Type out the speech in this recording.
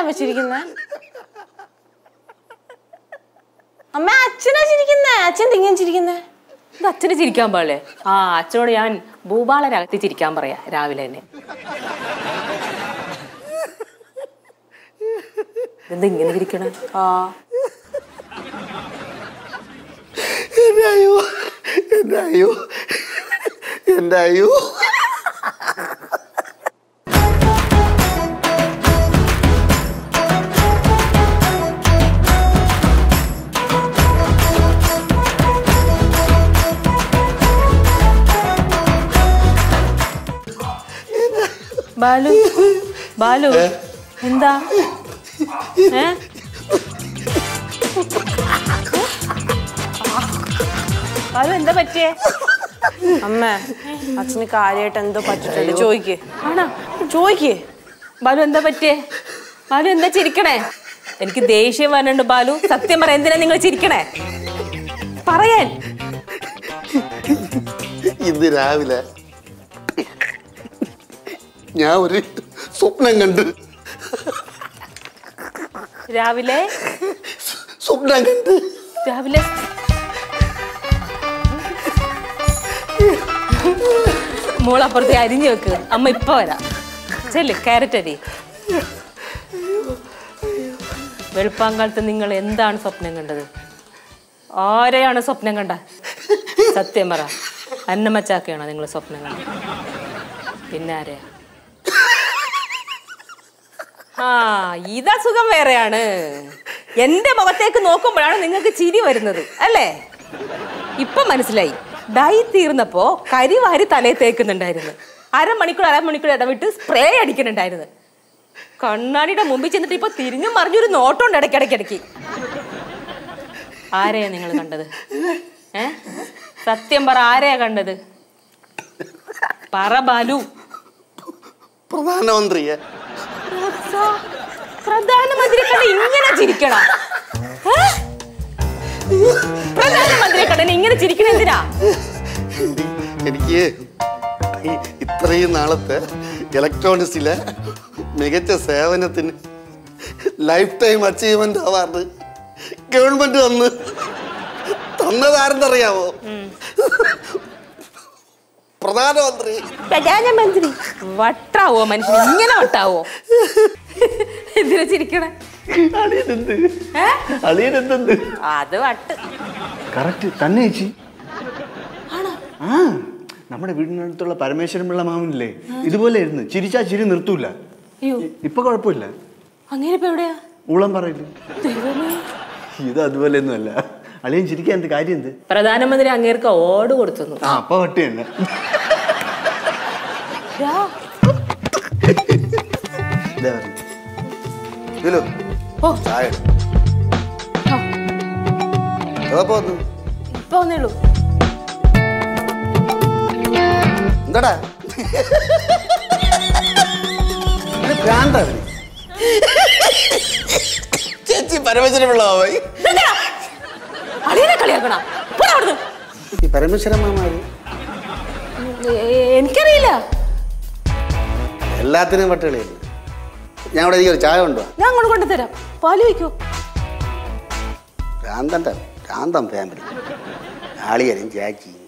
അമ്മ ചിരിക്കുന്നേ? അമ്മ അച്ഛനാ ചിരിക്കുന്നേ. അച്ഛൻ തിങ്ങൻ ചിരിക്കുന്നേ. ഇത് അച്ഛന് ചിരിക്കാൻ പാടില്ലേ? ആ അച്ഛനോട് ഞാൻ ഭൂപാളനകത്തി ചിരിക്കാൻ പറയാ രാവിലെ തന്നെ. എന്താ ഇങ്ങനെ ചിരിക്കണേ? ആ എന്തായോ ബാലു ബാലു എന്താ? ബാലു എന്താ പറ്റിയേ? അമ്മ അച്ഛന് കാര്യമായിട്ട് എന്തോ പറ്റിട്ടുണ്ട്. ചോദിക്കേ. ആണോ? ചോദിക്കേ. ബാലു എന്താ പറ്റിയേ? ബാലു എന്താ ചിരിക്കണേ? എനിക്ക് ദേഷ്യം വരണുണ്ട് ബാലു. സത്യം പറ, എന്തിനാ നിങ്ങൾ ചിരിക്കണേ? പറയാൻ. ഇന്ന് രാവിലെ ഞാൻ ഒരു സ്വപ്നം കണ്ട്. രാവിലെ സ്വപ്നം കണ്ട്. രാവിലെ മോളപ്പുറത്തെ അരിഞ്ഞു വെക്ക്. അമ്മ ഇപ്പൊ വരാം. ചെല്ല്, ക്യാരറ്റ് അരി. വെളുപ്പാങ്കാലത്ത് നിങ്ങൾ എന്താണ് സ്വപ്നം കണ്ടത്? ആരെയാണ് സ്വപ്നം കണ്ട? സത്യം പറ. അന്നമ്മച്ചാക്കയാണോ നിങ്ങൾ സ്വപ്നം കണ്ടത്? പിന്നെ ആരെയാ? ആ ഇതാ സുഖം വേറെയാണ്. എന്റെ മുഖത്തേക്ക് നോക്കുമ്പോഴാണ് നിങ്ങൾക്ക് ചിരി വരുന്നത് അല്ലേ? ഇപ്പൊ മനസ്സിലായി. ഡൈ തീർന്നപ്പോ കരിവാരി തലയിൽ തേക്കുന്നുണ്ടായിരുന്നു. അരമണിക്കൂർ ഇടവിട്ട് സ്പ്രേ അടിക്കുന്നുണ്ടായിരുന്നു. കണ്ണാടിയുടെ മുമ്പിൽ ചെന്നിട്ട് ഇപ്പൊ തിരിഞ്ഞും മറിഞ്ഞൊരു നോട്ടമുണ്ട് ഇടയ്ക്കിടയ്ക്കിടയ്ക്ക്. ആരെയാ നിങ്ങൾ കണ്ടത്? സത്യം പറ, ആരെയാ കണ്ടത്? പറ ബാലു. പ്രധാനമന്ത്രിയെ. പ്രധാനമന്ത്രി കണ്ട ഇങ്ങനെ ചിരിക്കണ? പ്രധാനമന്ത്രിയെ കണ്ട ഇങ്ങനെ ചിരിക്കണ എന്തിനാ? എനിക്ക് ഇത്രയും നാളത്തെ ഇലക്ട്രോണിക്സിലെ മികച്ച സേവനത്തിന് lifetime achievement award government തന്നതാരെന്നറിയാമോ? പ്രധാനമന്ത്രി. പ്രധാനമന്ത്രി വട്ടാവോ മനുഷ്യൻ? ഇങ്ങനെ വട്ടാവോ? എന്തിനാ ചിരിക്കണേ? അത് വട്ട് കറക്റ്റ് തന്നെ ചേച്ചി. ആ നമ്മുടെ വീടിനടുത്തുള്ള പരമേശ്വരൻ പിള്ള മാമനില്ലേ, ഇതുപോലെ ആയിരുന്നു. ചിരിച്ചാ ചിരി നിർത്തൂല. ഇപ്പൊ കുഴപ്പമില്ല. അങ്ങനെ ഇപ്പൊ എവിടെയാ? ഊളം പറയില്ല. ഇത് അതുപോലെ ഒന്നും അല്ല. അളിയൻ ചിരിക്കാൻ എന്ത് കാര്യം? എന്ത് പ്രധാനമന്ത്രി അങ്ങേർക്ക് അവാർഡ് കൊടുത്തു. ആ അപ്പൊ വട്ടി തന്നെ. ഇപ്പൊ വന്നേളൂ. എന്താടാ ചേച്ചി പരമേശ്വരൻ പിള്ള മാമായി കളിയാക്കണ? ഈ പരമേശ്വരൻ മാമാര് എനിക്കറിയില്ല. എല്ലാത്തിനും പട്ടുകളിയല്ലേ. ഞാൻ ഇവിടെ ഒരു ചായ കൊണ്ടുവാ. ഞാൻ അങ്ങോട്ട് കൊണ്ടുതരാം. പാല് വയ്ക്കൂ. ഭ്രാന്തം ഫാമിലി ആളിയനും ചാച്ചി